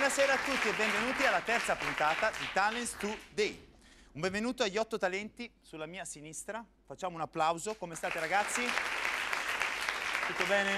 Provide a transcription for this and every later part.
Buonasera a tutti e benvenuti alla terza puntata di Talents Today. Un benvenuto agli 8 talenti sulla mia sinistra. Facciamo un applauso. Come state ragazzi? Tutto bene?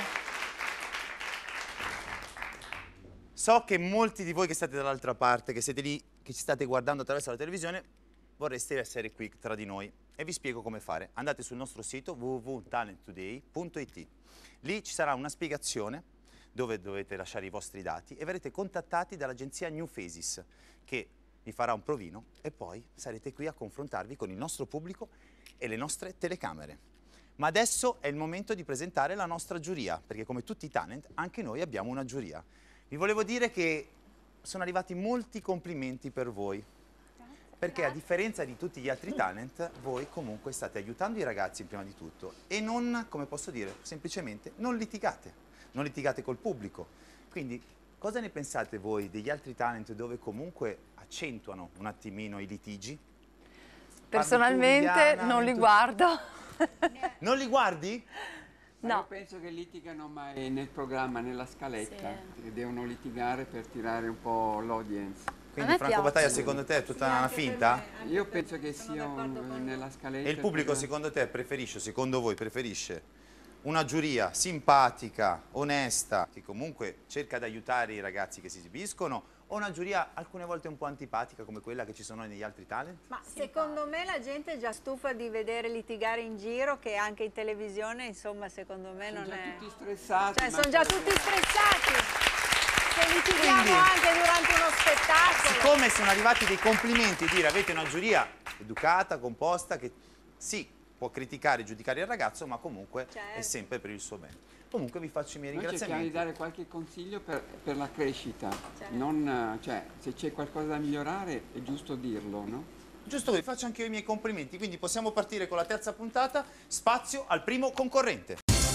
So che molti di voi che state dall'altra parte, che siete lì, che ci state guardando attraverso la televisione, vorreste essere qui tra di noi e vi spiego come fare. Andate sul nostro sito www.talenttoday.it. Lì ci sarà una spiegazione dove dovete lasciare i vostri dati e verrete contattati dall'agenzia New Faces che vi farà un provino e poi sarete qui a confrontarvi con il nostro pubblico e le nostre telecamere. Ma adesso è il momento di presentare la nostra giuria, perché come tutti i talent anche noi abbiamo una giuria. Vi volevo dire che sono arrivati molti complimenti per voi, perché a differenza di tutti gli altri talent, voi comunque state aiutando i ragazzi prima di tutto e non, come posso dire, semplicemente non litigate. Non litigate col pubblico. Quindi cosa ne pensate voi degli altri talent dove comunque accentuano un attimino i litigi? Personalmente non li guardo. Non li guardi? No. Io penso che litigano mai nel programma, nella scaletta, che devono litigare per tirare un po' l'audience. Quindi Franco Battaglia secondo te è tutta una finta? Io penso che sia nella scaletta. E il pubblico secondo te preferisce, secondo voi preferisce una giuria simpatica, onesta, che comunque cerca di aiutare i ragazzi che si esibiscono, o una giuria alcune volte un po' antipatica come quella che ci sono negli altri talent? Ma secondo me la gente è già stufa di vedere litigare in giro, che anche in televisione, insomma, secondo me non è... Sono già tutti stressati. Cioè, sono già tutti stressati. Se litighiamo anche durante uno spettacolo. Siccome sono arrivati dei complimenti, dire avete una giuria educata, composta, che sì, può criticare e giudicare il ragazzo, ma comunque è sempre per il suo bene. Comunque vi faccio i miei ringraziamenti. Noi cerchiamo di dare qualche consiglio per la crescita. Non, cioè, se c'è qualcosa da migliorare è giusto dirlo, no? Giusto, vi faccio anche io i miei complimenti, quindi possiamo partire con la terza puntata, spazio al primo concorrente.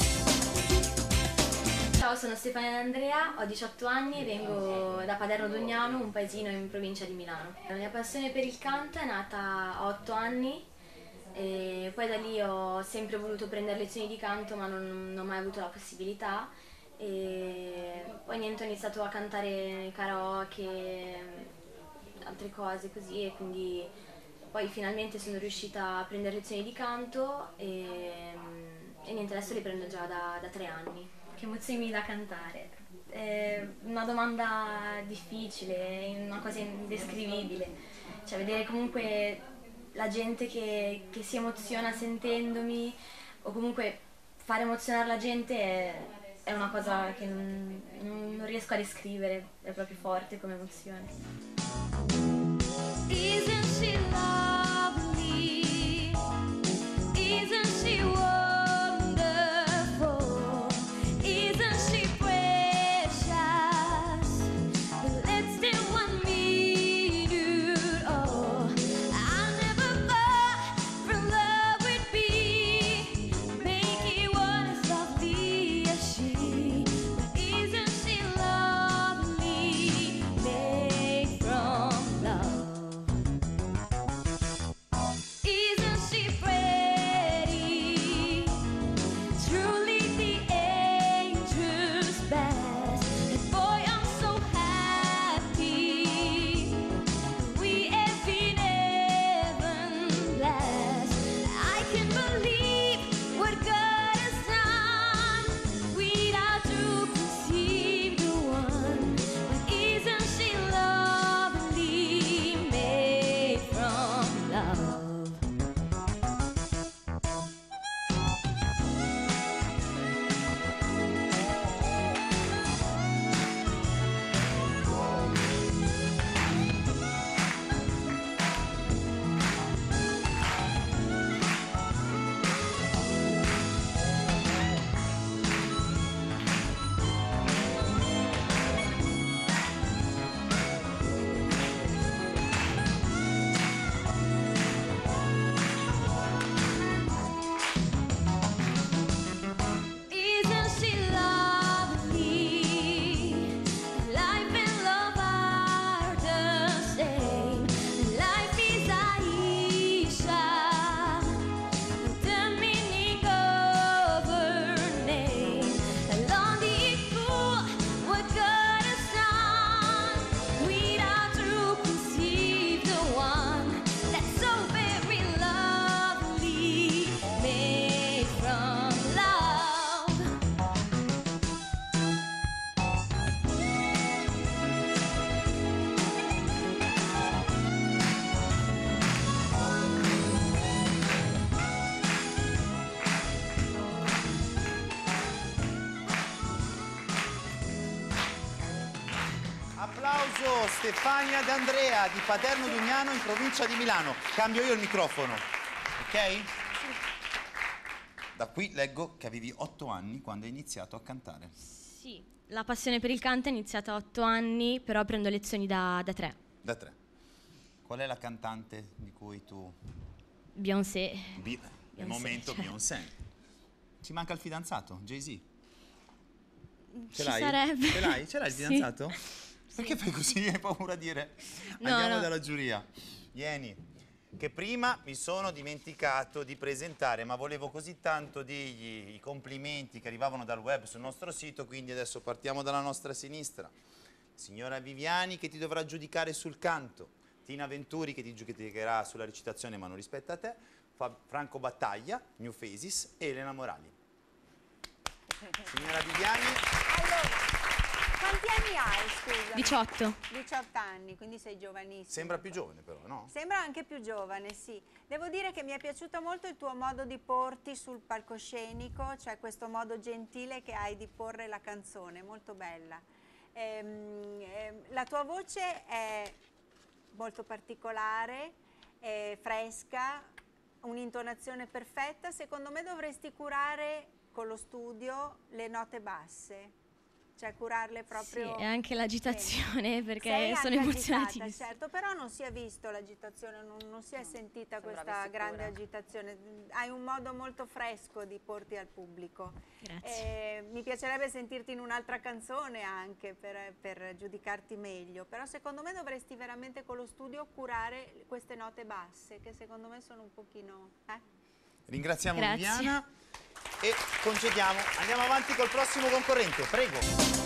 Ciao, sono Stefania Andrea, ho 18 anni e vengo da Paderno Dognano, un paesino in provincia di Milano. La mia passione per il canto è nata a 8 anni. E poi da lì ho sempre voluto prendere lezioni di canto, ma non ho mai avuto la possibilità. E poi niente, ho iniziato a cantare karaoke, altre cose così, e quindi poi finalmente sono riuscita a prendere lezioni di canto e niente, adesso le prendo già da 3 anni. Che emozioni mi dà cantare? È una domanda difficile, una cosa indescrivibile. Cioè vedere comunque la gente che si emoziona sentendomi, o comunque fare emozionare la gente è una cosa che non riesco a descrivere, è proprio forte come emozione. Isn't she lovely? Isn't she wonderful? Isn't she precious? Let's do what we do. Oh, I never thought from love would be make it one as lovely as she. But isn't she lovely? Made from love. applauso Stefania D'Andrea di Paderno Dugnano in provincia di Milano. Cambio io il microfono, ok? Da qui leggo che avevi 8 anni quando hai iniziato a cantare. Sì, la passione per il canto è iniziata a 8 anni, però prendo lezioni da 3. Da 3. Qual è la cantante di cui tu... Beyoncé. Nel momento cioè. Beyoncé. Ci manca il fidanzato, Jay-Z. Ci sarebbe. Ce l'hai? Ce l'hai il Sì. fidanzato? Perché fai così? Hai paura a dire? No, Andiamo no. dalla giuria. Vieni. Che prima mi sono dimenticato di presentare, ma volevo così tanto dirgli i complimenti che arrivavano dal web sul nostro sito, quindi adesso partiamo dalla nostra sinistra. Signora Viviani che ti dovrà giudicare sul canto, Tina Venturi che ti giudicherà sulla recitazione ma non rispetta a te, Franco Battaglia, New Faces e Elena Morali. Signora Viviani. Allora, quanti anni hai, scusa? 18. 18 anni, quindi sei giovanissimo. Sembra più giovane però, no? Sembra anche più giovane, sì. Devo dire che mi è piaciuto molto il tuo modo di porti sul palcoscenico, cioè questo modo gentile che hai di porre la canzone, molto bella. La tua voce è molto particolare, è fresca, un'intonazione perfetta. Secondo me dovresti curare con lo studio le note basse. Cioè curarle proprio... Sì, e anche l'agitazione, perché Sei sono anche agitata, emozionatissima. certo, però non si è visto l'agitazione, non si è sentita questa grande agitazione. Hai un modo molto fresco di porti al pubblico. Grazie. Mi piacerebbe sentirti in un'altra canzone anche per giudicarti meglio, però secondo me dovresti veramente con lo studio curare queste note basse, che secondo me sono un pochino... Ringraziamo Grazie. Viviana e concediamo. Andiamo avanti col prossimo concorrente, prego.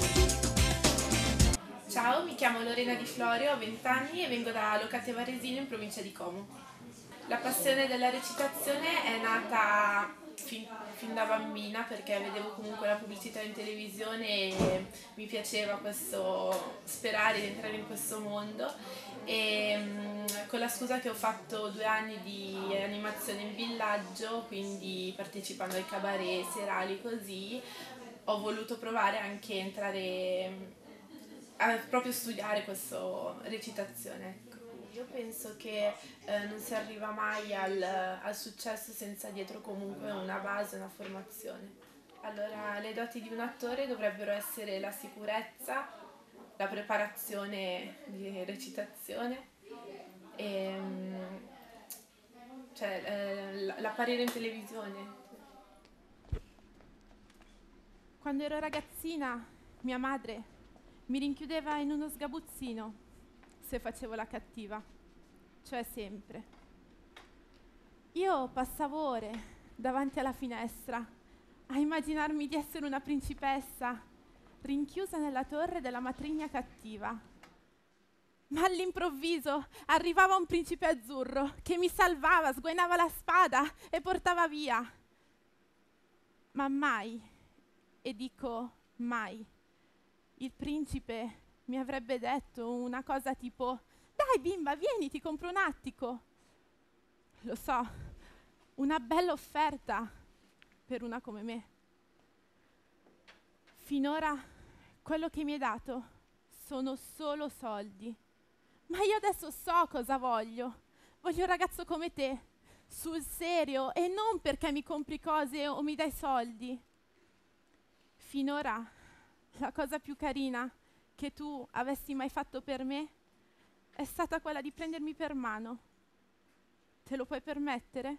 Ciao, mi chiamo Lorena Di Florio, ho 20 anni e vengo da Locate Varesino in provincia di Como. La passione della recitazione è nata fin da bambina perché vedevo comunque la pubblicità in televisione e mi piaceva questo sperare di entrare in questo mondo e con la scusa che ho fatto 2 anni di animazione in villaggio, quindi partecipando ai cabaret serali così, ho voluto provare anche a entrare a proprio studiare questa recitazione. Io penso che non si arriva mai al successo senza dietro comunque una base, una formazione. Allora, le doti di un attore dovrebbero essere la sicurezza, la preparazione di recitazione, e, cioè, l'apparire in televisione. Quando ero ragazzina, mia madre mi rinchiudeva in uno sgabuzzino se facevo la cattiva, cioè sempre. Io passavo ore davanti alla finestra a immaginarmi di essere una principessa rinchiusa nella torre della matrigna cattiva. Ma all'improvviso arrivava un principe azzurro che mi salvava, sguainava la spada e portava via. Ma mai, e dico mai, il principe mi avrebbe detto una cosa tipo: dai bimba, vieni, ti compro un attico. Lo so, una bella offerta per una come me. Finora quello che mi hai dato sono solo soldi. Ma io adesso so cosa voglio. Voglio un ragazzo come te, sul serio, e non perché mi compri cose o mi dai soldi. Finora la cosa più carina che tu avessi mai fatto per me è stata quella di prendermi per mano. Te lo puoi permettere?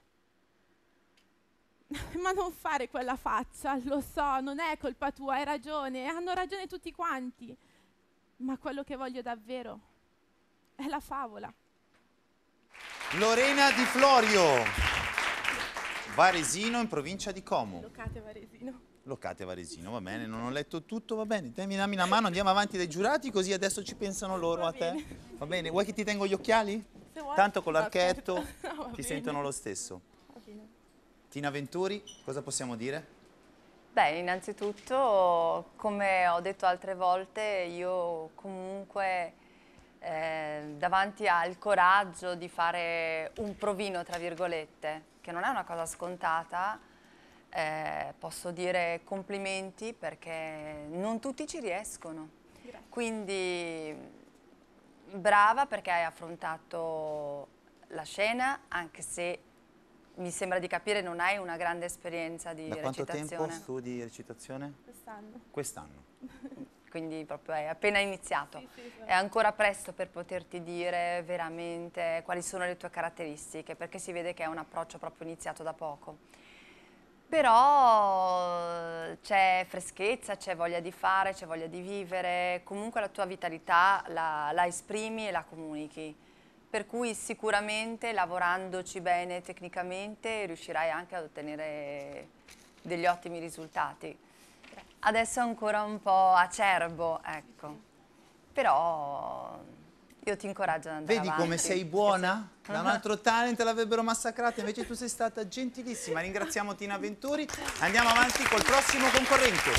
Ma non fare quella faccia, lo so, non è colpa tua, hai ragione, hanno ragione tutti quanti. Ma quello che voglio davvero è la favola. Lorena Di Florio, Varesino in provincia di Como. Locate Varesino. Locate Varesino, va bene, non ho letto tutto, va bene. Dammi una mano, andiamo avanti dai giurati così adesso ci pensano loro a te. Va bene, vuoi che ti tengo gli occhiali? Se vuoi. Tanto con l'archetto No, va ti bene. sentono lo stesso. Va bene. Tina Venturi, cosa possiamo dire? Beh, innanzitutto, come ho detto altre volte, io comunque davanti al coraggio di fare un provino, tra virgolette, che non è una cosa scontata, posso dire complimenti perché non tutti ci riescono. Grazie. Quindi brava perché hai affrontato la scena, anche se mi sembra di capire non hai una grande esperienza di Da quanto recitazione. tempo studi recitazione? Quest'anno. Quest'anno. Quindi proprio hai appena iniziato. Sì, sì, sì. È ancora presto per poterti dire veramente quali sono le tue caratteristiche, perché si vede che è un approccio proprio iniziato da poco. Però c'è freschezza, c'è voglia di fare, c'è voglia di vivere, comunque la tua vitalità la esprimi e la comunichi. Per cui sicuramente lavorandoci bene tecnicamente riuscirai anche ad ottenere degli ottimi risultati. Adesso è ancora un po' acerbo, ecco, però io ti incoraggio ad andare Vedi avanti. come sei buona? Da un altro talent l'avrebbero massacrata, invece tu sei stata gentilissima. Ringraziamo Tina Venturi. Andiamo avanti col prossimo concorrente.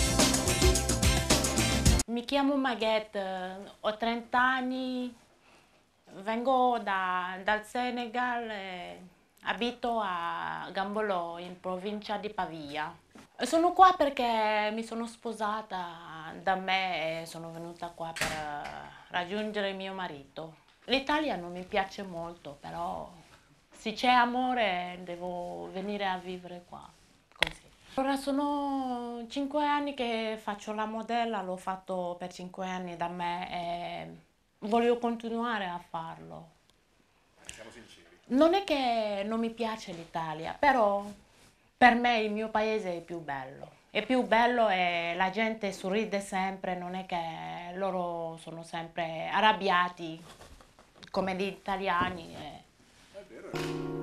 Mi chiamo Maguette, ho 30 anni, vengo dal Senegal e abito a Gambolò, in provincia di Pavia. Sono qua perché mi sono sposata da me e sono venuta qua per raggiungere mio marito. L'Italia non mi piace molto, però se c'è amore devo venire a vivere qua, così. Ora sono 5 anni che faccio la modella, l'ho fatto per 5 anni da me e voglio continuare a farlo. Siamo sinceri. Non è che non mi piace l'Italia, però per me il mio paese è più bello. È più bello e la gente sorride sempre, non è che loro sono sempre arrabbiati come gli italiani. È vero.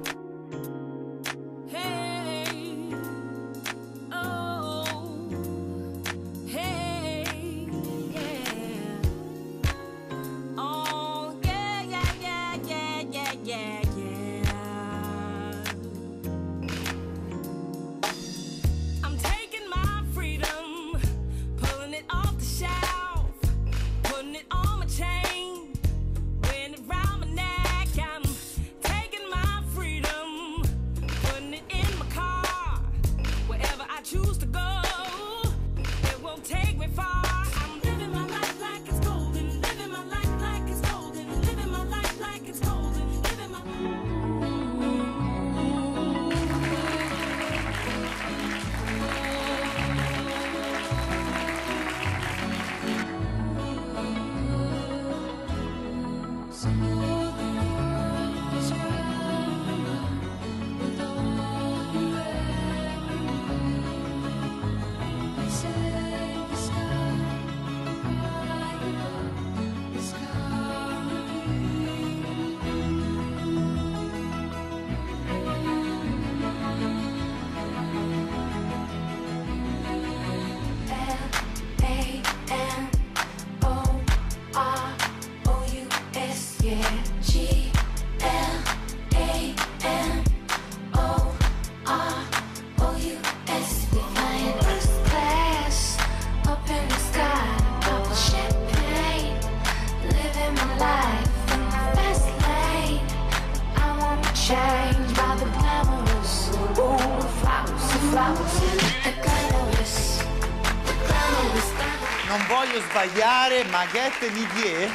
Non voglio sbagliare, Maguette Nidier.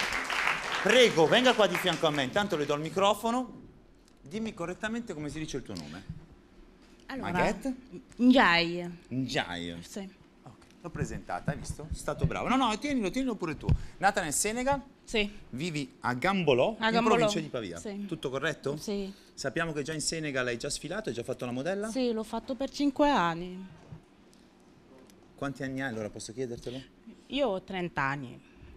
Prego, venga qua di fianco a me. Intanto le do il microfono. Dimmi correttamente come si dice il tuo nome. Allora, Maguette? Njai. Njai. Sì. Ok, l'ho presentata, hai visto? Sei stato bravo. No, no, tienilo pure tu. Nata nel Senegal? Sì. Vivi a Gambolò, A in Gambolò. provincia di Pavia. Sì. Tutto corretto? Sì. Sappiamo che già in Senegal hai già sfilato, hai già fatto la modella? Sì, l'ho fatto per 5 anni. Quanti anni hai allora, posso chiedertelo? Io ho 30 anni.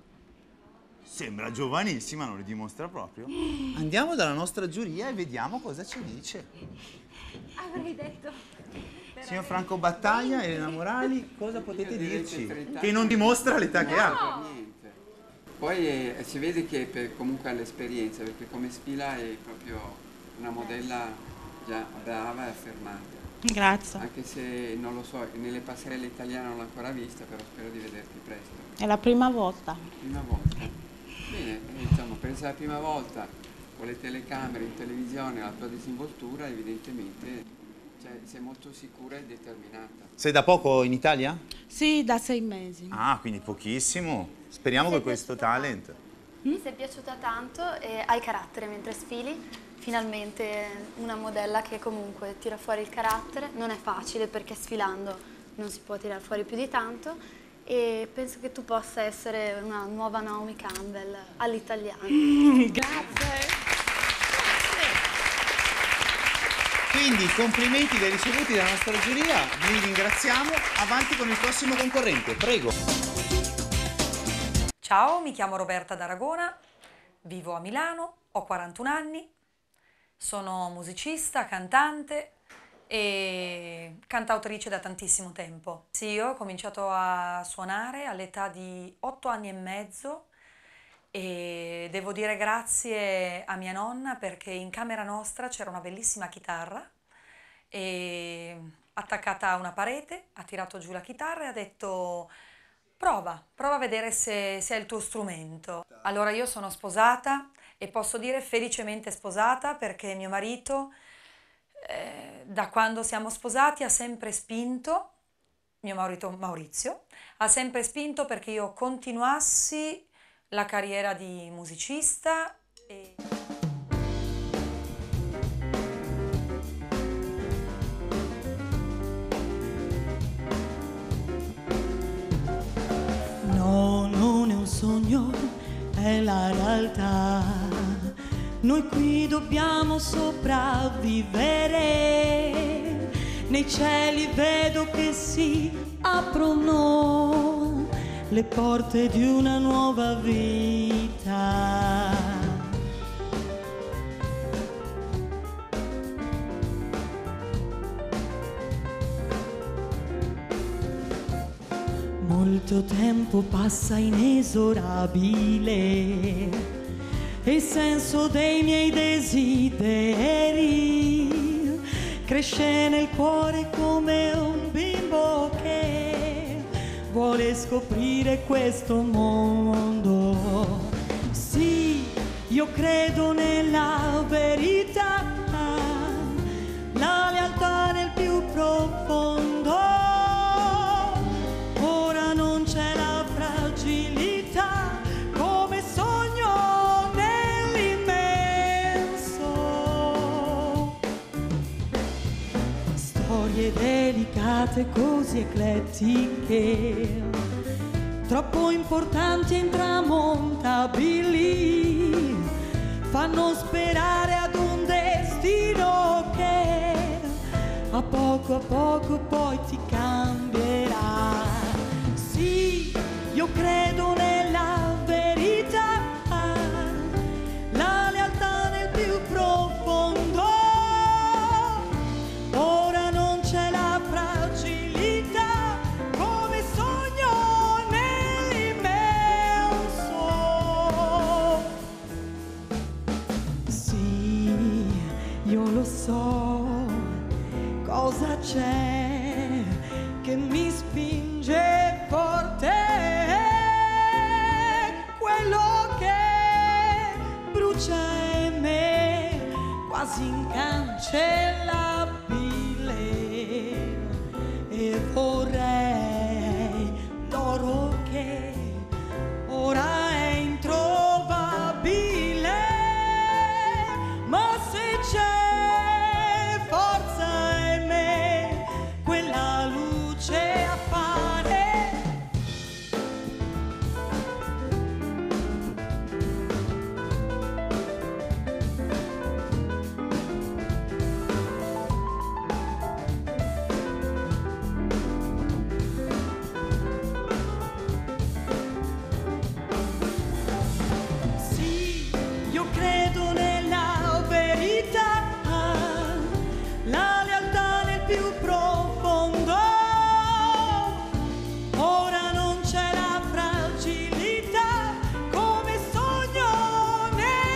Sembra giovanissima, non lo dimostra proprio. Andiamo dalla nostra giuria e vediamo cosa ci dice. Avrei detto. Signor Franco Battaglia, Elena Morali, cosa potete Io direi dirci? 30 Che non dimostra l'età che ha. Per niente. Poi si vede che comunque ha l'esperienza, perché come sfila è proprio una modella già brava e affermata. Grazie. Anche se non lo so, nelle passerelle italiane non l'ho ancora vista, però spero di vederti presto. È la prima volta. Prima volta. Bene, diciamo, per essere la prima volta con le telecamere in televisione, la tua disinvoltura, evidentemente sei molto sicura e determinata. Sei da poco in Italia? Sì, da 6 mesi. Ah, quindi pochissimo. Speriamo che questo talent. Mi sei piaciuta tanto e hai carattere mentre sfili. Finalmente una modella che comunque tira fuori il carattere. Non è facile perché sfilando non si può tirare fuori più di tanto e penso che tu possa essere una nuova Naomi Campbell all'italiana. Grazie. Quindi complimenti ben ricevuti dalla nostra giuria, vi ringraziamo. Avanti con il prossimo concorrente, prego. Ciao, mi chiamo Roberta d'Aragona, vivo a Milano, ho 41 anni, sono musicista, cantante e cantautrice da tantissimo tempo. Sì, io ho cominciato a suonare all'età di 8 anni e mezzo e devo dire grazie a mia nonna perché in camera nostra c'era una bellissima chitarra e attaccata a una parete, ha tirato giù la chitarra e ha detto prova a vedere se è il tuo strumento. Allora io sono sposata e posso dire felicemente sposata perché mio marito da quando siamo sposati ha sempre spinto, mio marito Maurizio, ha sempre spinto perché io continuassi la carriera di musicista e... No, non è un sogno, è la realtà. Noi qui dobbiamo sopravvivere. Nei cieli vedo che si aprono le porte di una nuova vita. Molto tempo passa inesorabile e il senso dei miei desideri cresce nel cuore come un bimbo che vuole scoprire questo mondo. Sì, io credo nella verità, la lealtà nel più profondo. Ora non c'è la fragilità come sogno nell'immenso. Storie delicate così eclettiche, troppo importanti e intramontabili, fanno sperare ad un destino che a poco poi ti cambierà. Sì, io credo nella verità, la lealtà nel più profondo. Ora non c'è la fragilità come sogno nell'immenso. Sì, io lo so cosa c'è che mi spinge forte, quello che brucia in me quasi incancellabile, e vorrei l'oro che ora è introvabile, ma se c'è forza in me quella luce appare. Sì, io credo nella verità, la lealtà nel più profondo. Ora non c'è la fragilità come sogno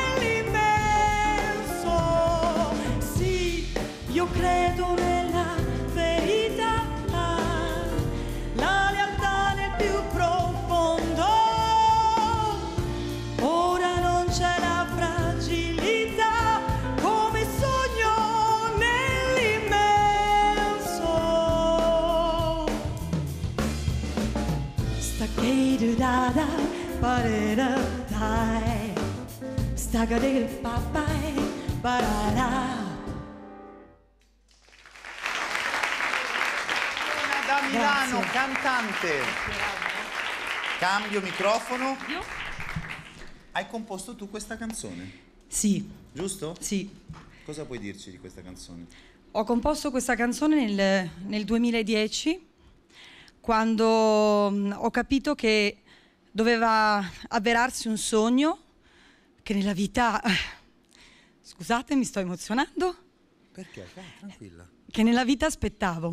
nell'immenso. Sì, io credo nella verità, la lealtà nel più profondo. Ora non c'è la fragilità come sogno nell'immenso. Staccato da da, parere dai. Stagadere papai, barara. Da Milano, Grazie. cantante. Cambio microfono. Hai composto tu questa canzone, Sì, giusto? sì. Cosa puoi dirci di questa canzone? Ho composto questa canzone nel 2010, quando ho capito che doveva avverarsi un sogno che nella vita... Scusate, mi sto emozionando. Perché? Tranquilla. Che nella vita aspettavo.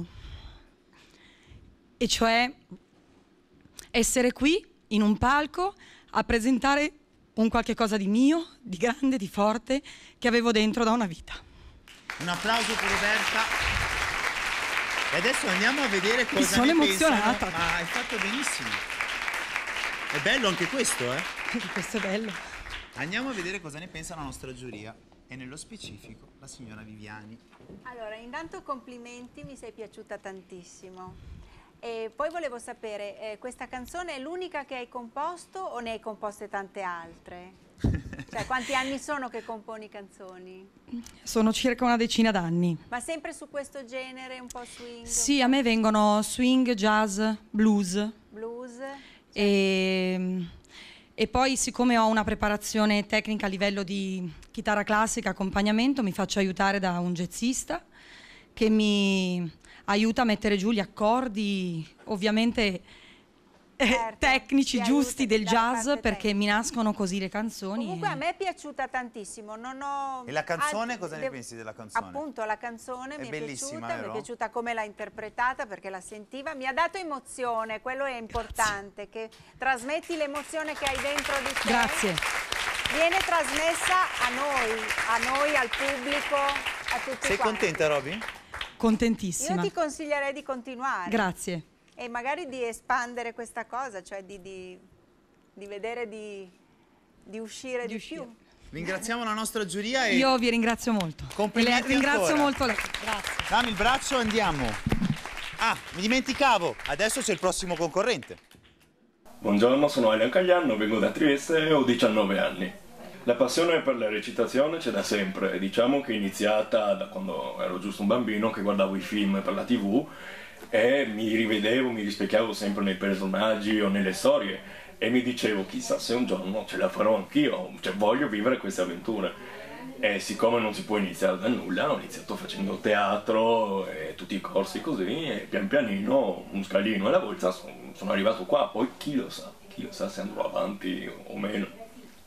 E cioè essere qui, in un palco, a presentare un qualche cosa di mio, di grande, di forte, che avevo dentro da una vita. Un applauso per Roberta. E adesso andiamo a vedere cosa sono ne emozionata. pensano. Ma hai fatto benissimo. È bello anche questo, eh? Questo è bello. Andiamo a vedere cosa ne pensa la nostra giuria. E nello specifico la signora Viviani. Allora, intanto complimenti, mi sei piaciuta tantissimo. E poi volevo sapere, questa canzone è l'unica che hai composto o ne hai composte tante altre? Cioè, quanti anni sono che componi canzoni? Sono circa una decina d'anni. Ma sempre su questo genere, un po' swing? Sì, a me vengono swing, jazz, blues. Blues? E poi, siccome ho una preparazione tecnica a livello di chitarra classica, accompagnamento, mi faccio aiutare da un jazzista che mi aiuta a mettere giù gli accordi, ovviamente tecnici, giusti del jazz, perché mi nascono così le canzoni. Comunque a me è piaciuta tantissimo, non ho... E la canzone, cosa ne pensi della canzone? Appunto, la canzone mi è bellissima, piaciuta, mi vero? è piaciuta come l'ha interpretata, perché la sentiva, mi ha dato emozione, quello è importante, che trasmetti l'emozione che hai dentro di te. Grazie. Viene trasmessa a noi, al pubblico, a tutti Sei quanti. contenta, Roby? Contentissima. Io ti consiglierei di continuare. Grazie. E magari di espandere questa cosa, cioè di vedere di uscire di più. Ringraziamo la nostra giuria e Io vi ringrazio molto. complimenti E ringrazio ancora. molto lei. Grazie. Dammi il braccio, andiamo. Ah, mi dimenticavo, adesso c'è il prossimo concorrente. Buongiorno, sono Elian Cagliano, vengo da Trieste e ho 19 anni. La passione per la recitazione c'è da sempre, diciamo che è iniziata da quando ero giusto un bambino che guardavo i film per la TV e mi rivedevo, mi rispecchiavo sempre nei personaggi o nelle storie e mi dicevo chissà se un giorno ce la farò anch'io, cioè voglio vivere queste avventure. E siccome non si può iniziare da nulla, ho iniziato facendo teatro e tutti i corsi così e pian pianino, un scalino alla volta, sono arrivato qua, poi chi lo sa se andrò avanti o meno.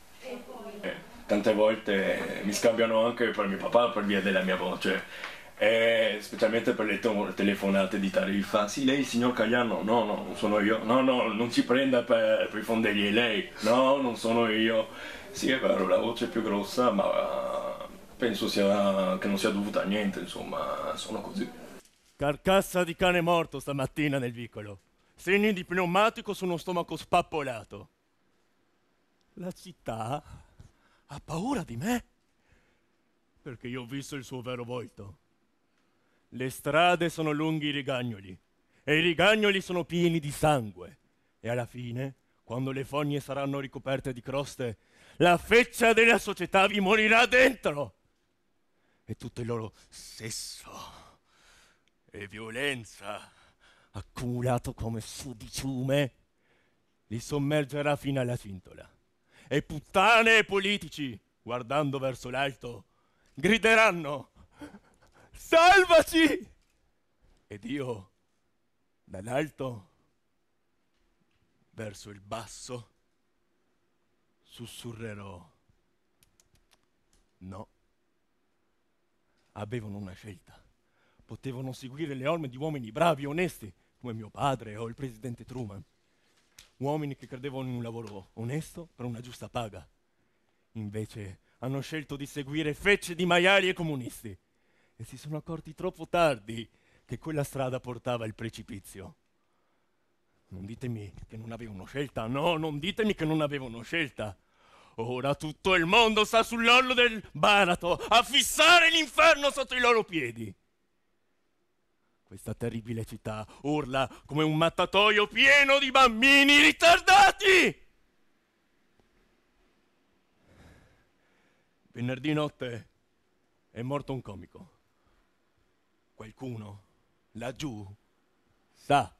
Tante volte mi scambiano anche per mio papà per via della mia voce, e specialmente per le telefonate di tariffa. Sì, lei il signor Cagliano? No, non sono io. No, non ci prenda per i fondelli, è lei. No, non sono io. Sì, è vero, la voce è più grossa, ma penso che non sia dovuta a niente, insomma, sono così. Carcassa di cane morto stamattina nel vicolo. Segni di pneumatico su uno stomaco spappolato. La città ha paura di me perché io ho visto il suo vero volto. Le strade sono lunghi rigagnoli e i rigagnoli sono pieni di sangue e alla fine, quando le fogne saranno ricoperte di croste, la feccia della società vi morirà dentro e tutto il loro sesso e violenza accumulato come sudiciume li sommergerà fino alla cintola. E puttane e politici, guardando verso l'alto, grideranno «Salvaci!» Ed io, dall'alto, verso il basso, sussurrerò «No». Avevano una scelta. Potevano seguire le orme di uomini bravi e onesti, come mio padre o il presidente Truman. Uomini che credevano in un lavoro onesto per una giusta paga. Invece hanno scelto di seguire fecce di maiali e comunisti e si sono accorti troppo tardi che quella strada portava al precipizio. Non ditemi che non avevano scelta, no, non ditemi che non avevano scelta. Ora tutto il mondo sta sull'orlo del baratro a fissare l'inferno sotto i loro piedi. Questa terribile città urla come un mattatoio pieno di bambini ritardati! Venerdì notte è morto un comico. Qualcuno laggiù sa.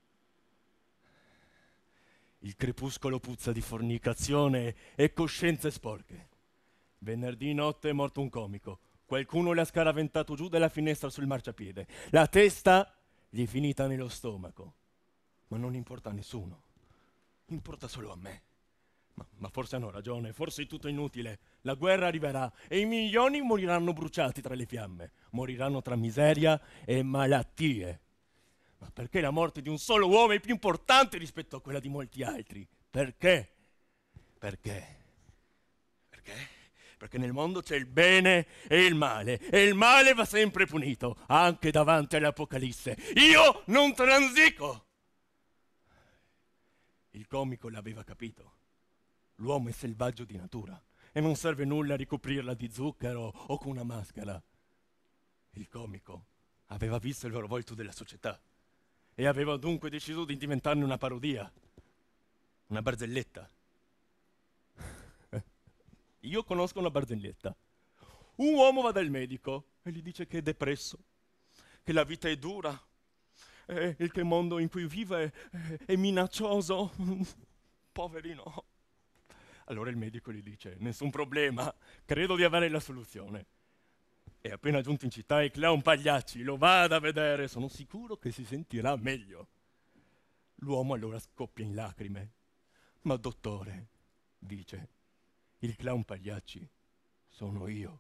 Il crepuscolo puzza di fornicazione e coscienze sporche. Venerdì notte è morto un comico. Qualcuno l'ha scaraventato giù dalla finestra sul marciapiede. La testa gli è finita nello stomaco. Ma non importa a nessuno. Importa solo a me. Ma forse hanno ragione, forse è tutto inutile. La guerra arriverà e i milioni moriranno bruciati tra le fiamme. Moriranno tra miseria e malattie. Ma perché la morte di un solo uomo è più importante rispetto a quella di molti altri? Perché? Perché? Perché nel mondo c'è il bene e il male va sempre punito, anche davanti all'Apocalisse. Io non transico! Il comico l'aveva capito. L'uomo è selvaggio di natura e non serve nulla a ricoprirla di zucchero o con una maschera. Il comico aveva visto il vero volto della società e aveva dunque deciso di diventarne una parodia, una barzelletta. Io conosco una barzelletta. Un uomo va dal medico e gli dice che è depresso, che la vita è dura, e il mondo in cui vive è minaccioso. Poverino. Allora il medico gli dice: nessun problema, credo di avere la soluzione. E appena giunto in città il clown Pagliacci lo vada a vedere, sono sicuro che si sentirà meglio. L'uomo allora scoppia in lacrime. Ma dottore, dice, il clown Pagliacci sono io.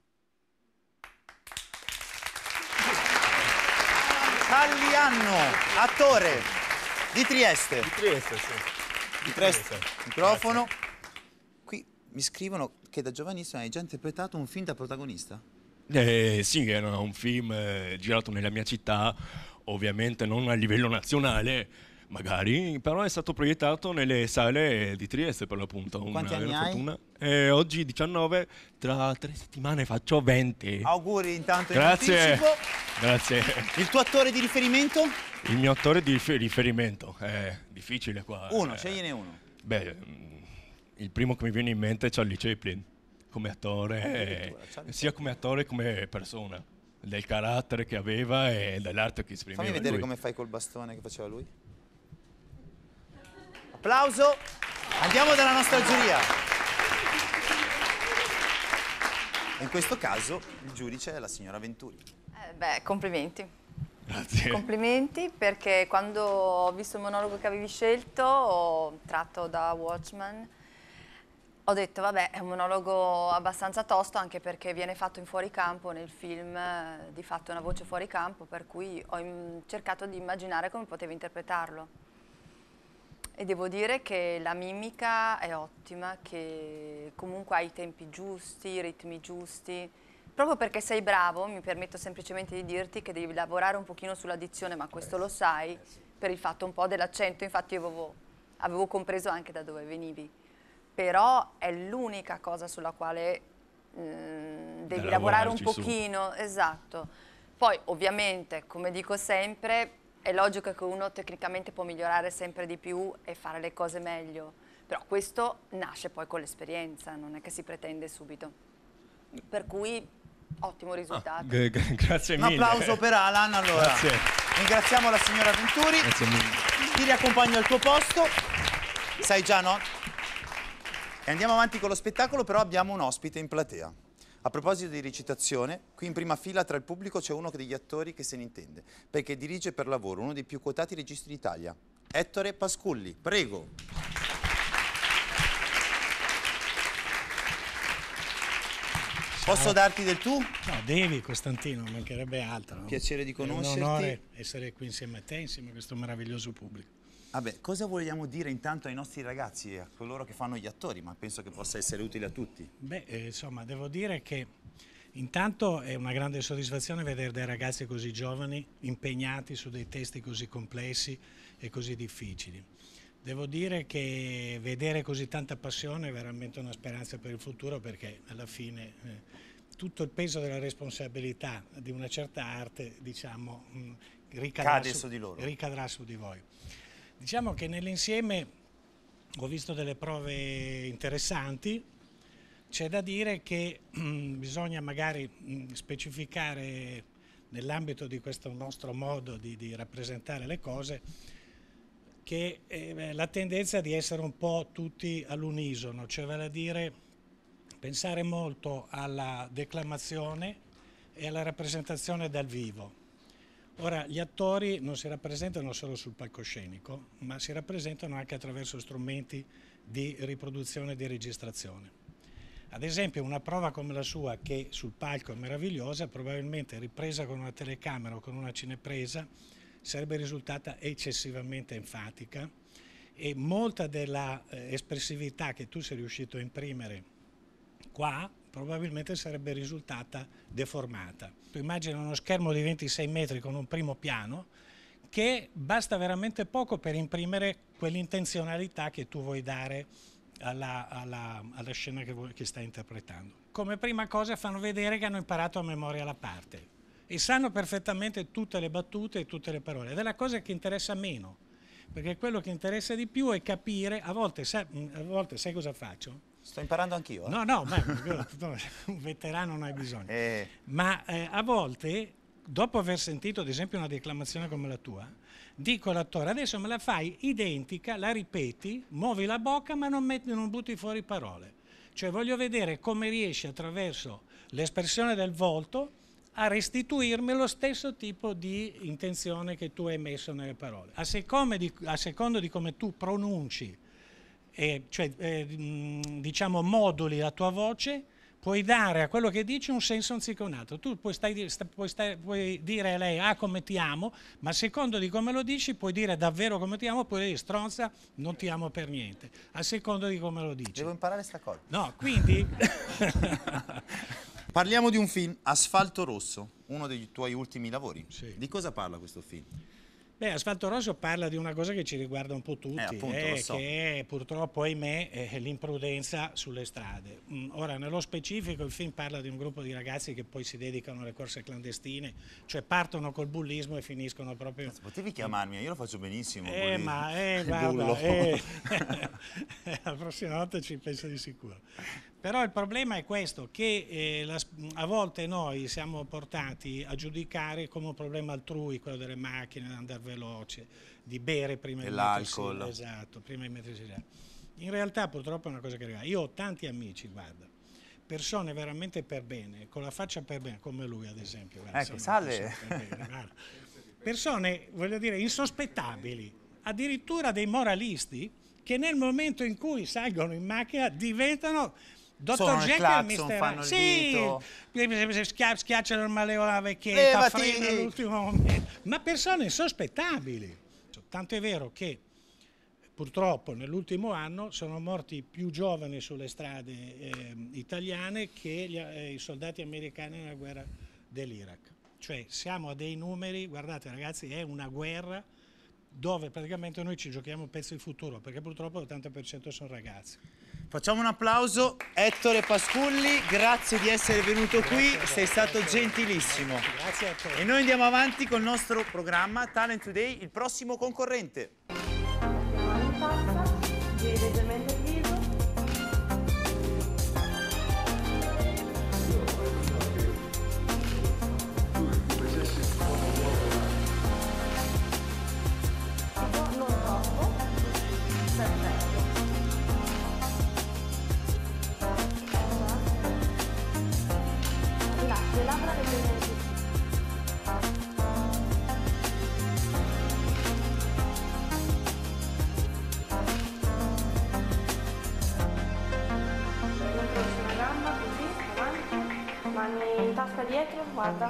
Caglianno, attore di Trieste. Di Trieste, sì. Di Trieste. Microfono. Qui mi scrivono che da giovanissimo hai già interpretato un film da protagonista. Sì, era un film girato nella mia città, ovviamente non a livello nazionale, magari, però è stato proiettato nelle sale di Trieste per l'appunto. Quanti anni hai? Fortuna. Oggi 19, tra 3 settimane faccio 20. Auguri intanto in Grazie. anticipo. Grazie. Il tuo attore di riferimento? Il mio attore di riferimento è difficile qua. Uno, scegliene uno. Beh, il primo che mi viene in mente è Charlie Chaplin, come attore, sia come attore che come persona, del carattere che aveva e dell'arte che esprimeva. Fammi vedere lui. come fai col bastone che faceva lui. Applauso. Andiamo dalla nostra giuria. In questo caso il giudice è la signora Venturi. Complimenti. Grazie. Complimenti, perché quando ho visto il monologo che avevi scelto, tratto da Watchmen, ho detto vabbè, è un monologo abbastanza tosto, anche perché viene fatto in fuoricampo nel film, di fatto è una voce fuoricampo, per cui ho cercato di immaginare come potevo interpretarlo. E devo dire che la mimica è ottima, che comunque hai i tempi giusti, i ritmi giusti. Proprio perché sei bravo, mi permetto semplicemente di dirti che devi lavorare un pochino sulla dizione, ma questo lo sai, per il fatto un po' dell'accento, infatti io avevo compreso anche da dove venivi. Però è l'unica cosa sulla quale devi lavorare un pochino, esatto. Poi ovviamente, come dico sempre, è logico che uno tecnicamente può migliorare sempre di più e fare le cose meglio, però questo nasce poi con l'esperienza, non è che si pretende subito. Per cui ottimo risultato. Grazie mille. Un applauso per Alan. Allora, grazie. Ringraziamo la signora Venturi. Grazie mille. Ti riaccompagno al tuo posto. Sai già, no? E andiamo avanti con lo spettacolo, però abbiamo un ospite in platea. A proposito di recitazione, qui in prima fila tra il pubblico c'è uno degli attori che se ne intende, perché dirige per lavoro uno dei più quotati registi d'Italia, Ettore Pasculli. Prego. Posso darti del tu? No, devi, Costantino, mancherebbe altro. Piacere di conoscerti. È un onore essere qui insieme a te, insieme a questo meraviglioso pubblico. Vabbè, cosa vogliamo dire intanto ai nostri ragazzi e a coloro che fanno gli attori, ma penso che possa essere utile a tutti? Beh, insomma, devo dire che intanto è una grande soddisfazione vedere dei ragazzi così giovani impegnati su dei testi così complessi e così difficili. Devo dire che vedere così tanta passione è veramente una speranza per il futuro, perché alla fine tutto il peso della responsabilità di una certa arte, diciamo, ricadrà su di voi. Diciamo che nell'insieme ho visto delle prove interessanti, c'è da dire che bisogna magari specificare nell'ambito di questo nostro modo di rappresentare le cose che la tendenza di essere un po' tutti all'unisono, cioè vale a dire pensare molto alla declamazione e alla rappresentazione dal vivo. Ora, gli attori non si rappresentano solo sul palcoscenico, ma si rappresentano anche attraverso strumenti di riproduzione e di registrazione. Ad esempio, una prova come la sua, che sul palco è meravigliosa, probabilmente ripresa con una telecamera o con una cinepresa, sarebbe risultata eccessivamente enfatica, e molta della espressività che tu sei riuscito a imprimere qua probabilmente sarebbe risultata deformata. Tu immagina uno schermo di 26 metri con un primo piano che basta veramente poco per imprimere quell'intenzionalità che tu vuoi dare alla scena che stai interpretando. Come prima cosa fanno vedere che hanno imparato a memoria la parte e sanno perfettamente tutte le battute e tutte le parole, ed è la cosa che interessa meno, perché quello che interessa di più è capire. A volte sai cosa faccio? Sto imparando anch'io. No, ma un veterano non hai bisogno. Ma a volte, dopo aver sentito ad esempio una declamazione come la tua, dico all'attore: adesso me la fai identica, la ripeti, muovi la bocca ma non butti fuori parole. Cioè voglio vedere come riesci attraverso l'espressione del volto a restituirmi lo stesso tipo di intenzione che tu hai messo nelle parole. A secondo di come tu pronunci, diciamo moduli la tua voce, puoi dare a quello che dici un senso anziché un altro. Tu puoi dire a lei come ti amo, ma a secondo di come lo dici puoi dire davvero come ti amo, puoi dire stronza, non ti amo per niente, a secondo di come lo dici. Devo imparare sta cosa. No, quindi parliamo di un film, Asfalto Rosso, uno dei tuoi ultimi lavori. Sì. Di cosa parla questo film? Beh, Asfalto Rosso parla di una cosa che ci riguarda un po' tutti, appunto, lo so. Che è, purtroppo, ahimè, è l'imprudenza sulle strade. Ora, nello specifico, il film parla di un gruppo di ragazzi che poi si dedicano alle corse clandestine, cioè partono col bullismo e finiscono proprio... Potevi chiamarmi, io lo faccio benissimo. Guarda, la prossima volta ci penso di sicuro. Però il problema è questo, che a volte noi siamo portati a giudicare come un problema altrui, quello delle macchine, di andare veloce, di bere prima di l'alcol. Esatto, prima di mettersi là. In realtà purtroppo è una cosa che arriva. Io ho tanti amici, guarda, persone veramente per bene, con la faccia per bene, come lui ad esempio. Guarda, sale. Persone, voglio dire, insospettabili, addirittura dei moralisti, che nel momento in cui salgono in macchina diventano... Dottor Jekyll e Mr. fanno il dito. Schiacciano il maleo alla vecchietta, frena all'ultimo momento. Ma persone insospettabili. Tanto è vero che purtroppo nell'ultimo anno sono morti più giovani sulle strade italiane che i soldati americani nella guerra dell'Iraq. Cioè siamo a dei numeri, guardate ragazzi, è una guerra dove praticamente noi ci giochiamo un pezzo di futuro, perché purtroppo l'80% sono ragazzi. Facciamo un applauso, Ettore Pasculli, grazie di essere venuto qui, sei stato gentilissimo. Grazie a te. E noi andiamo avanti col nostro programma Talent Today, il prossimo concorrente. Mani in tasca dietro, guarda.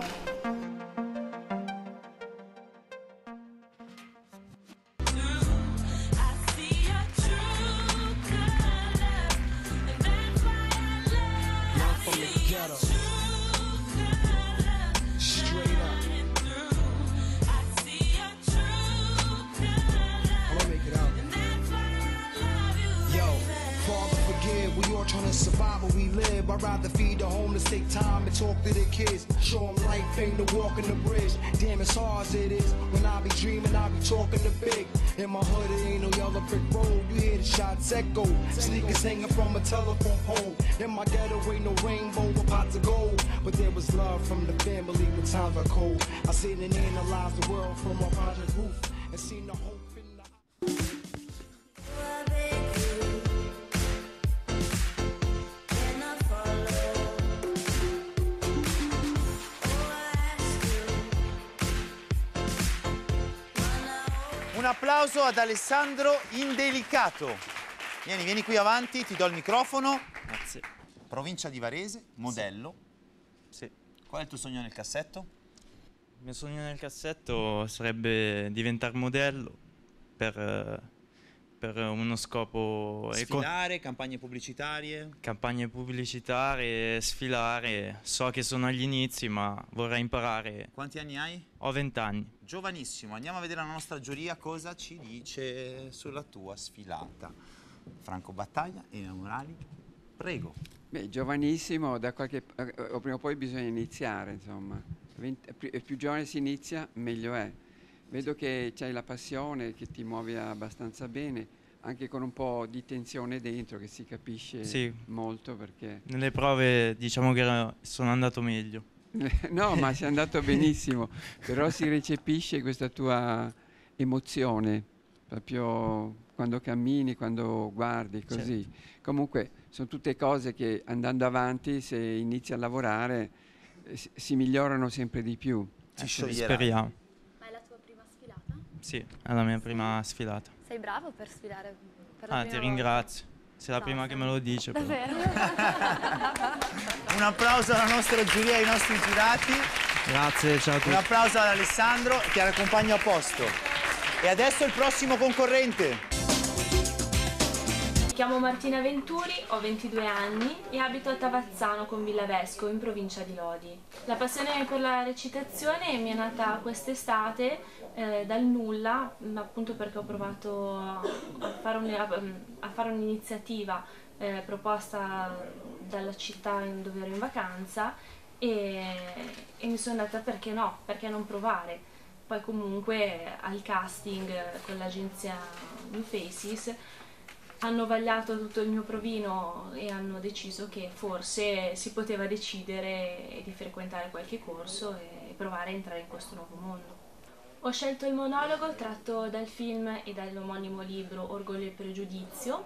I'd rather feed the homeless, take time and talk to the kids. Show them life ain't the walking the bridge. Damn, it's hard as it is. When I be dreaming, I be talking to big. In my hood, it ain't no yellow brick road. You hear the shots echo. Sneakers hanging from a telephone pole. In my ghetto, ain't no rainbow or pots of gold. But there was love from the family when times were cold. I sit and analyze the world from a project roof and seen the hope in the... Un applauso ad Alessandro Indelicato. Vieni qui avanti, ti do il microfono. Grazie. Provincia di Varese, modello. Sì. Qual è il tuo sogno nel cassetto? Il mio sogno nel cassetto sarebbe diventare modello per uno scopo Sfilare, campagne pubblicitarie. campagne pubblicitarie, sfilare. So che sono agli inizi, ma vorrei imparare. Quanti anni hai? Ho 20 anni. Giovanissimo, andiamo a vedere la nostra giuria cosa ci dice sulla tua sfilata. Franco Battaglia, Elena Morali, prego. Beh, giovanissimo, o prima o poi bisogna iniziare, insomma. Più giovane si inizia, meglio è. Vedo che c'hai la passione, che ti muovi abbastanza bene, anche con un po' di tensione dentro, che si capisce molto perché... Nelle prove diciamo che sono andato meglio. No, ma sei andato benissimo, però si recepisce questa tua emozione, proprio quando cammini, quando guardi, così. Certo. Comunque sono tutte cose che andando avanti, se inizi a lavorare, si migliorano sempre di più. Speriamo. Ma è la tua prima sfilata? Sì, è la mia prima sfilata. Sei bravo per sfilare per la Ti prima ringrazio. Sei la prima che me lo dice. Però. Davvero? Un applauso alla nostra giuria e ai nostri giurati. Grazie, ciao a tutti. Un applauso ad Alessandro che accompagna a posto. E adesso il prossimo concorrente. Mi chiamo Martina Venturi, ho 22 anni e abito a Tavazzano con Villa Vescovo in provincia di Lodi. La passione per la recitazione mi è nata quest'estate dal nulla, appunto perché ho provato a fare un'iniziativa proposta dalla città dove ero in vacanza e mi sono detta perché no, perché non provare. Poi comunque al casting con l'agenzia New Faces hanno vagliato tutto il mio provino e hanno deciso che forse si poteva decidere di frequentare qualche corso e provare a entrare in questo nuovo mondo. Ho scelto il monologo tratto dal film e dall'omonimo libro Orgoglio e Pregiudizio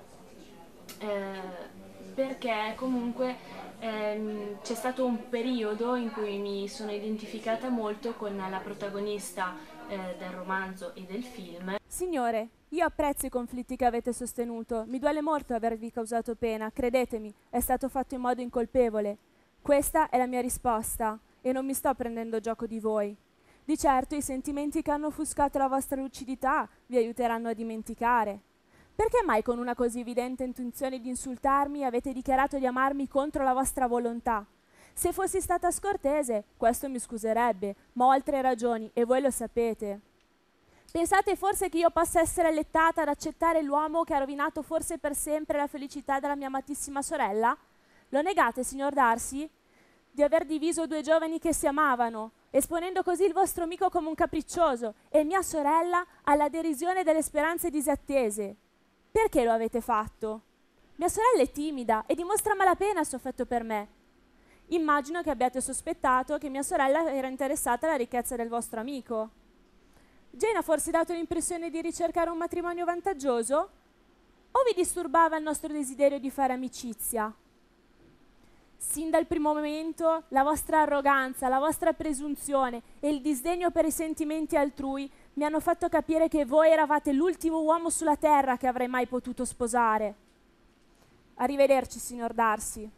perché comunque c'è stato un periodo in cui mi sono identificata molto con la protagonista del romanzo e del film. Signore, io apprezzo i conflitti che avete sostenuto, mi duole molto avervi causato pena, credetemi, è stato fatto in modo incolpevole. Questa è la mia risposta e non mi sto prendendo gioco di voi. Di certo i sentimenti che hanno offuscato la vostra lucidità vi aiuteranno a dimenticare. Perché mai con una così evidente intenzione di insultarmi avete dichiarato di amarmi contro la vostra volontà? Se fossi stata scortese, questo mi scuserebbe, ma ho altre ragioni e voi lo sapete. Pensate forse che io possa essere allettata ad accettare l'uomo che ha rovinato forse per sempre la felicità della mia amatissima sorella? Lo negate, signor Darcy? Di aver diviso due giovani che si amavano, esponendo così il vostro amico come un capriccioso e mia sorella alla derisione delle speranze disattese. Perché lo avete fatto? Mia sorella è timida e dimostra malapena il suo affetto per me. Immagino che abbiate sospettato che mia sorella era interessata alla ricchezza del vostro amico. Jane ha forse dato l'impressione di ricercare un matrimonio vantaggioso? O vi disturbava il nostro desiderio di fare amicizia? Sin dal primo momento la vostra arroganza, la vostra presunzione e il disdegno per i sentimenti altrui mi hanno fatto capire che voi eravate l'ultimo uomo sulla terra che avrei mai potuto sposare. Arrivederci, signor Darcy.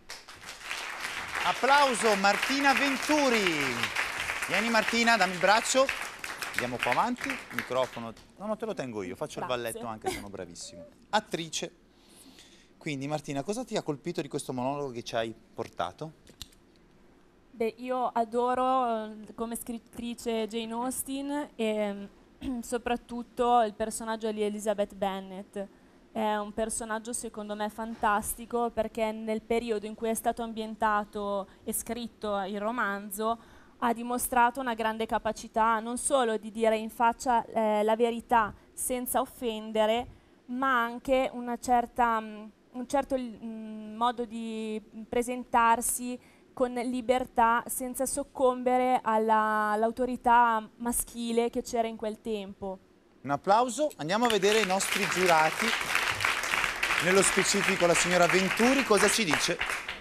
Applauso Martina Venturi. Vieni Martina, dammi il braccio. Andiamo qua avanti, microfono. No, te lo tengo io, faccio Grazie. il balletto anche se sono bravissimo. Attrice. Quindi Martina, cosa ti ha colpito di questo monologo che ci hai portato? Beh, io adoro come scrittrice Jane Austen e soprattutto il personaggio di Elizabeth Bennet. è un personaggio secondo me fantastico, perché nel periodo in cui è stato ambientato e scritto il romanzo ha dimostrato una grande capacità non solo di dire in faccia la verità senza offendere, ma anche un certo modo di presentarsi con libertà, senza soccombere all'autorità maschile che c'era in quel tempo. Un applauso, andiamo a vedere i nostri giurati, nello specifico la signora Venturi, cosa ci dice?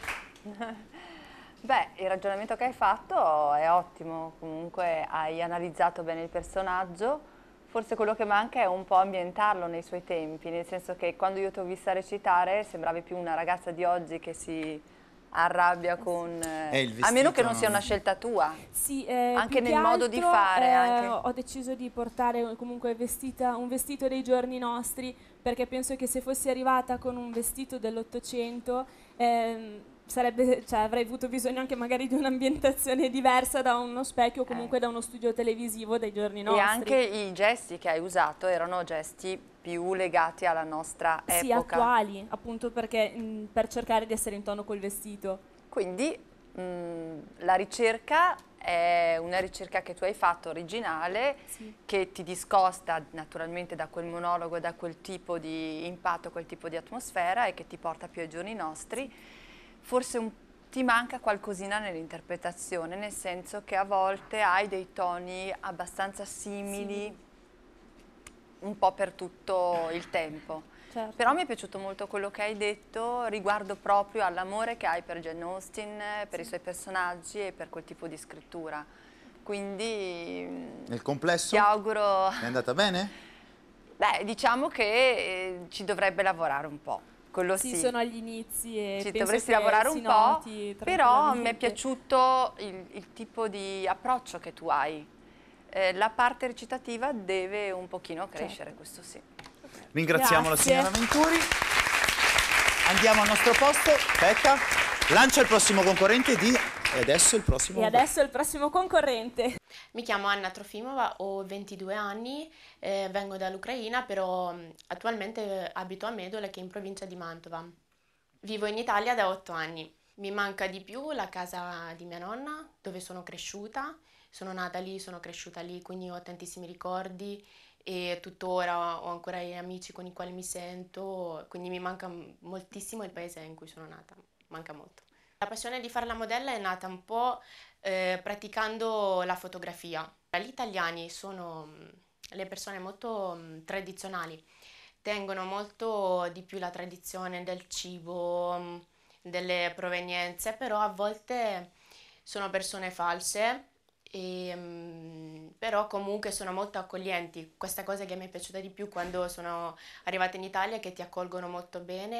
Beh, il ragionamento che hai fatto è ottimo, comunque hai analizzato bene il personaggio, forse quello che manca è un po' ambientarlo nei suoi tempi, nel senso che quando io ti ho vista recitare sembravi più una ragazza di oggi che si arrabbia con... a meno che non sia una scelta tua, sì, anche nel modo di fare. Ho deciso di portare comunque un vestito dei giorni nostri, perché penso che se fossi arrivata con un vestito dell'800 avrei avuto bisogno anche magari di un'ambientazione diversa da uno specchio o comunque da uno studio televisivo dei giorni nostri. E anche i gesti che hai usato erano gesti più legati alla nostra epoca. Sì, attuali, appunto perché per cercare di essere in tono col vestito. Quindi la ricerca è una ricerca che tu hai fatto originale, sì, che ti discosta naturalmente da quel monologo e da quel tipo di impatto, quel tipo di atmosfera e che ti porta più ai giorni nostri. Forse ti manca qualcosina nell'interpretazione, nel senso che a volte hai dei toni abbastanza simili, sì, un po' per tutto il tempo. Certo. Però mi è piaciuto molto quello che hai detto riguardo proprio all'amore che hai per Jane Austen, per i suoi personaggi e per quel tipo di scrittura. Quindi nel complesso ti auguro... è andata bene? Beh, diciamo che ci dovrebbe lavorare un po'. Quello sì, sono agli inizi e ci penso dovresti che lavorare un po', però mi è tranquillamente. piaciuto il tipo di approccio che tu hai. La parte recitativa deve un pochino crescere, certo, questo sì. Ringraziamo Grazie. la signora Venturi. Andiamo al nostro posto. Aspetta, lancia il prossimo concorrente e adesso il prossimo concorrente. Mi chiamo Anna Trofimova, ho 22 anni, vengo dall'Ucraina, però attualmente abito a Medole, che è in provincia di Mantova. Vivo in Italia da 8 anni. Mi manca di più la casa di mia nonna, dove sono cresciuta. Sono nata lì, sono cresciuta lì, quindi ho tantissimi ricordi e tuttora ho ancora gli amici con i quali mi sento, quindi mi manca moltissimo il paese in cui sono nata, manca molto. La passione di fare la modella è nata un po' praticando la fotografia. Gli italiani sono le persone molto tradizionali, tengono molto di più la tradizione del cibo, delle provenienze, però a volte sono persone false. Però comunque sono molto accoglienti. Questa cosa che mi è piaciuta di più quando sono arrivata in Italia, che ti accolgono molto bene.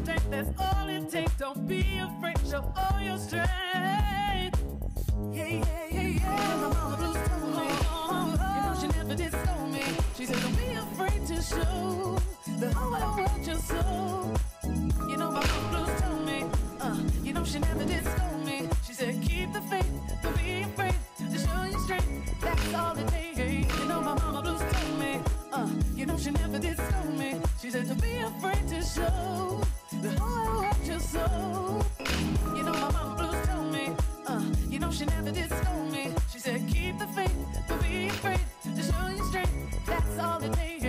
That's all it takes. You know my mama blues told me, you know she never did scold me. She said don't be afraid to show the whole world your soul. You know my mama blues told me, you know she never did scold me. She said keep the faith, don't be afraid to show you straight. That's all it takes.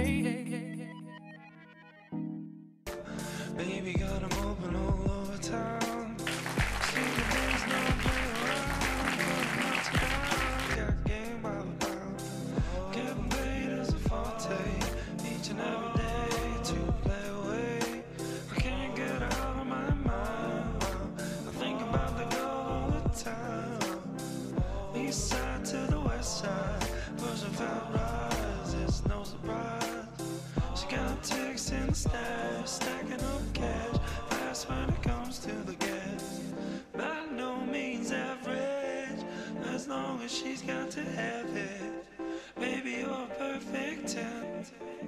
Baby got 'em open all over town. See the days not play around, not to got game by the pound. Getting paid as a forte, each and every day to play away. I can't get out of my mind. I think about the girl all the time. East side to the west side, pushing fat rides, it's no surprise. She got ticks in the stash, stacking up cash, fast when it comes to the gas. By no means average, as long as she's got to have it. Baby, you're a perfect 10.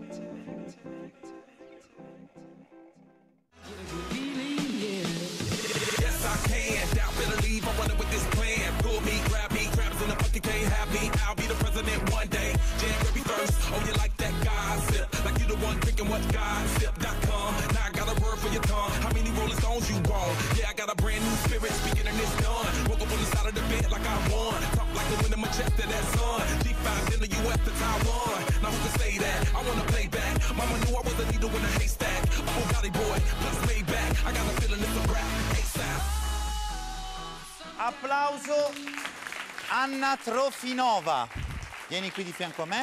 Yes, I can. Doubt, better leave. I'm running with this plan. Pull me, grab me, crabs in the bucket, can't have me. I'll be the president one day. January 1st. Oh, you like that gossip? Like you the one drinking what gossip.com. on. Now who can say that? I wanna play back. Mama knew I was a needle in a haystack. A Bugatti boy, plus way back. I got a feeling it's a rap. ASAP. Applauso Anna Trofinova. Vieni qui di fianco a me.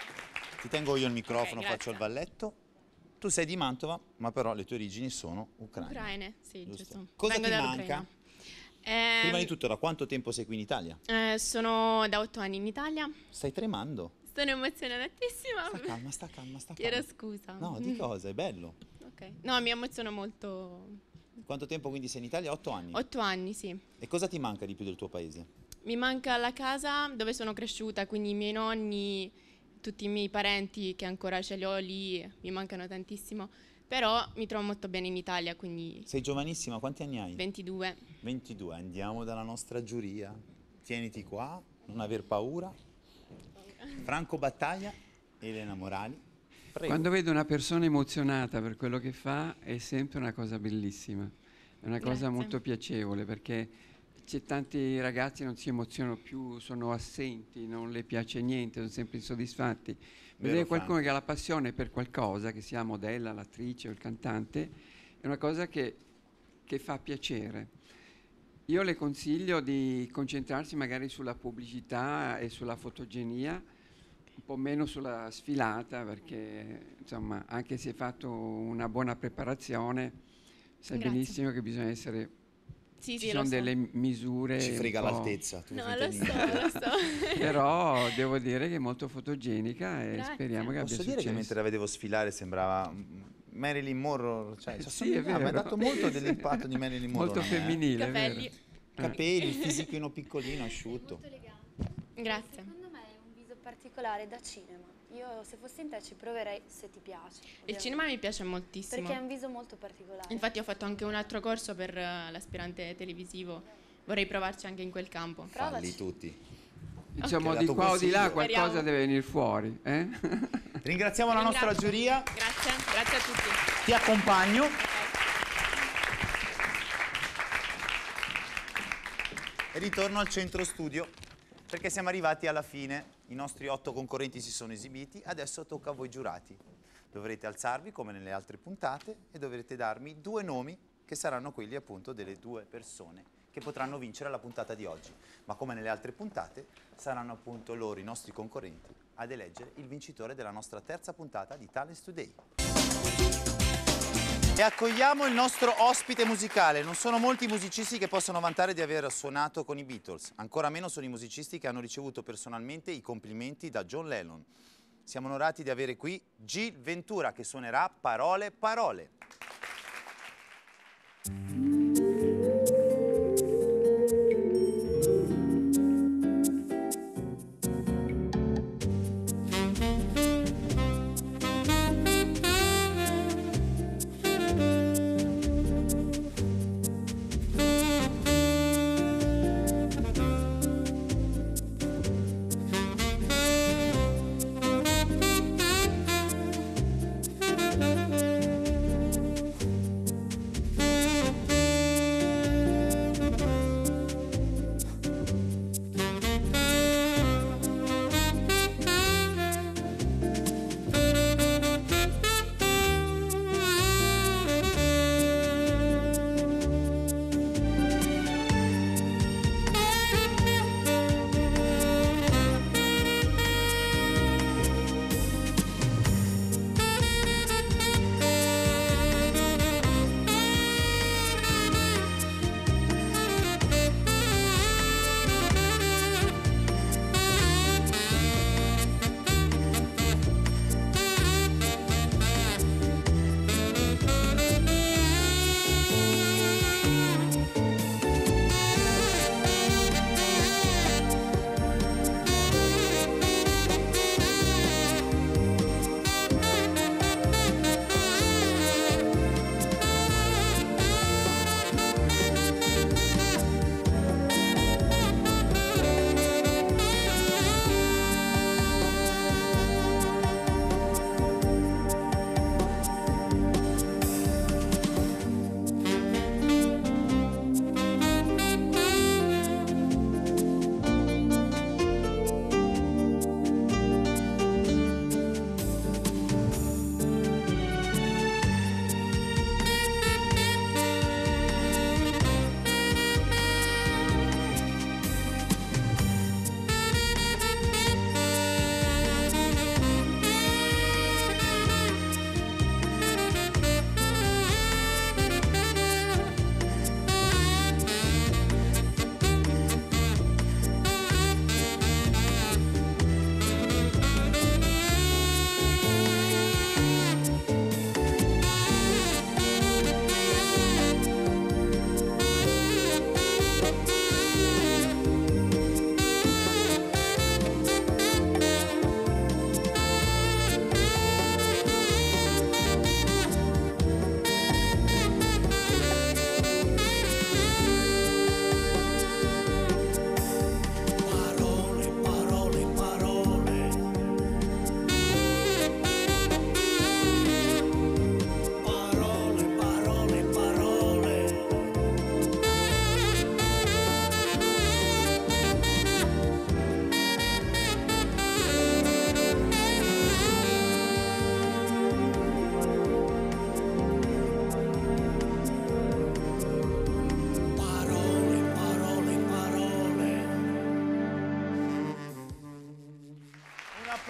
Ti tengo io il microfono, faccio il valletto. Tu sei di Mantova, ma però le tue origini sono ucraine. Ucraine, sì, giusto. Cosa Vengo ti dall'Ucraina. manca? Prima di tutto, da quanto tempo sei qui in Italia? Sono da 8 anni in Italia. Stai tremando. Sono emozionatissima. Sta calma, sta calma, sta calma. Chiedo scusa. No, di cosa? È bello. Ok. No, mi emoziono molto. Quanto tempo quindi sei in Italia? 8 anni? 8 anni, sì. E cosa ti manca di più del tuo paese? Mi manca la casa dove sono cresciuta, quindi i miei nonni, tutti i miei parenti che ancora ce li ho lì, mi mancano tantissimo. Però mi trovo molto bene in Italia, quindi... Sei giovanissima, quanti anni hai? 22. 22, andiamo dalla nostra giuria. Tieniti qua, non aver paura. Franco Battaglia, Elena Morali. Prego. Quando vedo una persona emozionata per quello che fa è sempre una cosa bellissima, è una cosa Grazie. molto piacevole, perché c'è tanti ragazzi che non si emozionano più, sono assenti, non le piace niente, sono sempre insoddisfatti. Vedere qualcuno che ha la passione per qualcosa, che sia modella, l'attrice o il cantante, è una cosa che fa piacere. Io le consiglio di concentrarsi magari sulla pubblicità e sulla fotogenia, un po' meno sulla sfilata, perché insomma, anche se hai fatto una buona preparazione, sai Grazie. benissimo che bisogna essere... Sì, Ci sì, sono lo so. delle misure... Ci frega un po'. l'altezza. tu No, fai lo niente. so. Però devo dire che è molto fotogenica e Grazie. speriamo che Posso abbia dire successo. che mentre la vedevo sfilare sembrava Marilyn Monroe, cioè, Sì, è mi ha vero. dato molto dell'impatto di Marilyn Monroe. Molto a me, femminile, è vero. Capelli. Capelli, il fisichino piccolino, asciutto. Grazie. Secondo me è un viso particolare da cinema. Io se fossi in te ci proverei se ti piace. Il ovviamente. cinema mi piace moltissimo. Perché è un viso molto particolare. Infatti ho fatto anche un altro corso per l'aspirante televisivo. Vorrei provarci anche in quel campo. Falli tutti. Diciamo Ti ho di dato qua o di là consiglio. qualcosa Speriamo. deve venire fuori. Ringraziamo la nostra Ringrazio. giuria. Grazie, grazie a tutti. Ti accompagno. E ritorno al centro studio, perché siamo arrivati alla fine. I nostri 8 concorrenti si sono esibiti, adesso tocca a voi giurati. Dovrete alzarvi come nelle altre puntate e dovrete darmi 2 nomi che saranno quelli appunto delle 2 persone che potranno vincere la puntata di oggi. Ma come nelle altre puntate saranno appunto loro, i nostri concorrenti, ad eleggere il vincitore della nostra terza puntata di Talents Today. E accogliamo il nostro ospite musicale. Non sono molti i musicisti che possono vantare di aver suonato con i Beatles. Ancora meno sono i musicisti che hanno ricevuto personalmente i complimenti da John Lennon. Siamo onorati di avere qui Gil Ventura che suonerà Parole, Parole.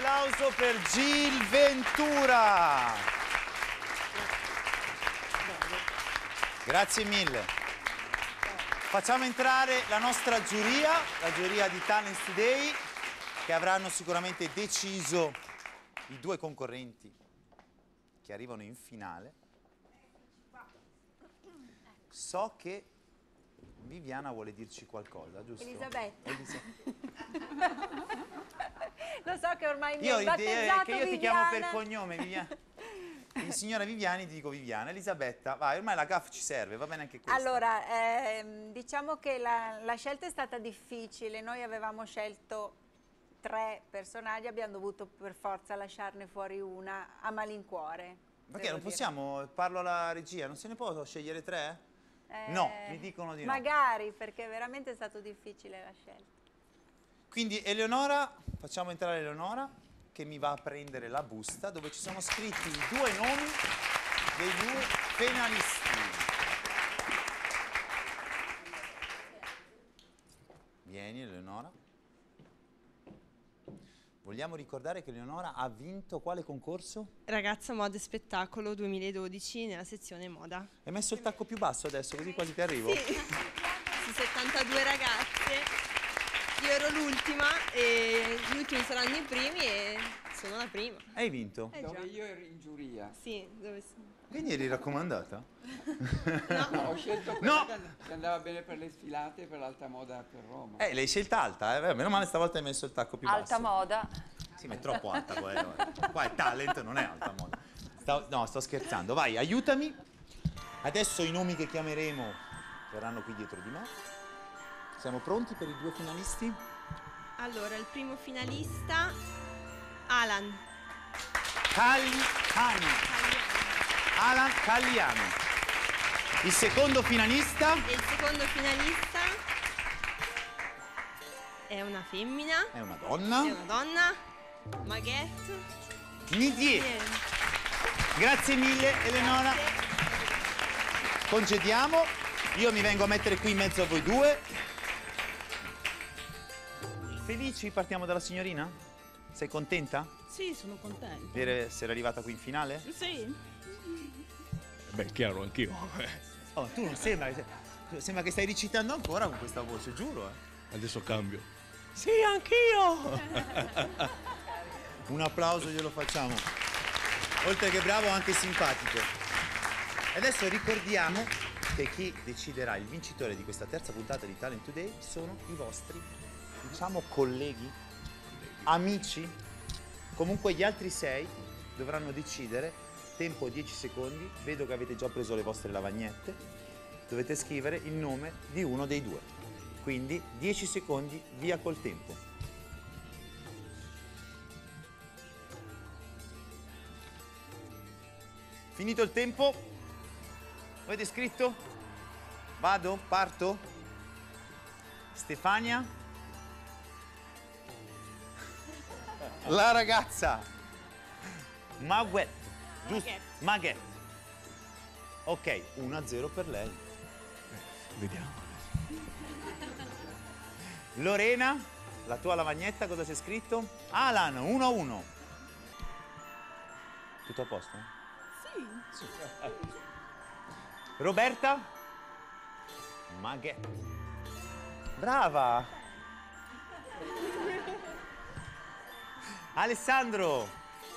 applauso per Gil Ventura. Grazie mille. Facciamo entrare la nostra giuria, la giuria di Talents Today, che avranno sicuramente deciso i due concorrenti che arrivano in finale. So che Viviana vuole dirci qualcosa, giusto? Elisabetta. Lo so che ormai mi Io hai battezzato che io ti Viviana. chiamo per cognome, Viviana. Quindi, signora Viviani, ti dico Viviana. Elisabetta, vai, ormai la gaff ci serve, va bene anche questa. Allora, diciamo che la scelta è stata difficile. Noi avevamo scelto 3 personaggi, abbiamo dovuto per forza lasciarne fuori una a malincuore. Perché non possiamo, parlo alla regia, non se ne può scegliere 3? No, mi dicono di no. Magari, perché veramente è stato difficile la scelta. Quindi Eleonora, facciamo entrare Eleonora, che mi va a prendere la busta dove ci sono scritti i 2 nomi dei 2 finalisti. Vieni Eleonora. Vogliamo ricordare che Eleonora ha vinto quale concorso? Ragazza Moda e Spettacolo 2012 nella sezione moda. Hai messo il tacco più basso adesso, così quasi ti arrivo? Sì, su 72 ragazze. Io ero l'ultima e gli ultimi saranno i primi e sono la prima. Hai vinto? Dove io ero in giuria. Sì, dove Quindi eri raccomandata? No, ho scelto quella che andava bene per le sfilate e per l'alta moda per Roma. L'hai scelta alta, eh? Meno male stavolta hai messo il tacco più basso. Alta moda. Sì, ma è troppo alta quella. Qua è talent, non è alta moda. No, sto scherzando. Vai, aiutami. Adesso i nomi che chiameremo verranno qui dietro di me. Siamo pronti per i 2 finalisti? Allora, il primo finalista, Alan. Alan Calliano. Il secondo finalista? E il secondo finalista è una femmina. È una donna. È una donna. Maghette. Nidier. Grazie mille Eleonora. Congediamo. Io mi vengo a mettere qui in mezzo a voi 2. Felici? Partiamo dalla signorina? Sei contenta Sì, sono contenta. di essere arrivata qui in finale? Sì. Beh, chiaro, anch'io. Oh, tu non sembra che stai recitando ancora con questa voce, giuro. Adesso cambio. Sì, anch'io. Un applauso glielo facciamo. Oltre che bravo, anche simpatico. Adesso ricordiamo che chi deciderà il vincitore di questa terza puntata di Talent Today sono i vostri, diciamo, colleghi, amici. Comunque gli altri 6 dovranno decidere. Tempo 10 secondi. Vedo che avete già preso le vostre lavagnette. Dovete scrivere il nome di uno dei 2. Quindi 10 secondi, via col tempo. Finito il tempo? Avete scritto? Vado? Parto? Stefania? La ragazza Maguette, giusto? Maguette. Ok, 1-0 per lei. Vediamo. Lorena, la tua lavagnetta cosa c'è scritto? Alan, 1-1. Tutto a posto? Sì. Roberta? Maguette. Brava! Alessandro!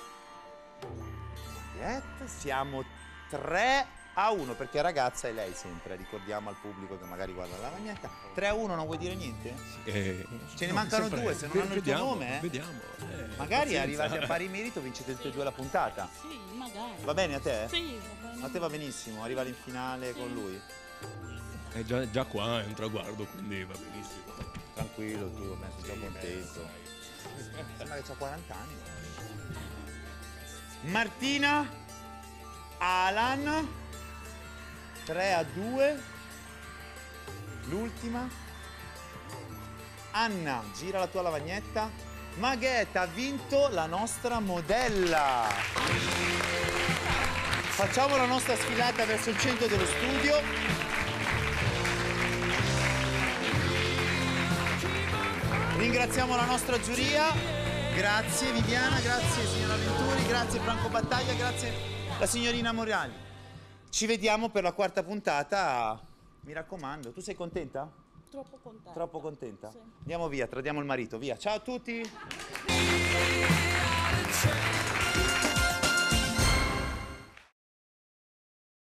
Siamo 3-1 perché ragazza è lei sempre, ricordiamo al pubblico che magari guarda la lavagnetta. 3-1, non vuoi dire niente? Ce ne mancano 2, se non hanno il tuo nome. Vediamo. Magari arrivati a pari merito vincete tutte e 2 la puntata. Sì, magari. Va bene a te? Sì, va bene. A te va benissimo, arrivare in finale con lui. È già qua, è un traguardo, quindi va benissimo. Tranquillo tu, sono già contento. Sembra che c'ha 40 anni. Martina, Alan, 3-2. L'ultima. Anna, gira la tua lavagnetta. Maghetta ha vinto la nostra modella. Facciamo la nostra sfilata verso il centro dello studio. Ringraziamo la nostra giuria Grazie Viviana, grazie signora Venturi, grazie Franco Battaglia, grazie la signorina Morali. Ci vediamo per la quarta puntata, mi raccomando. Tu sei contenta? Troppo contenta. Troppo contenta? Sì. Andiamo via, tradiamo il marito, via. Ciao a tutti!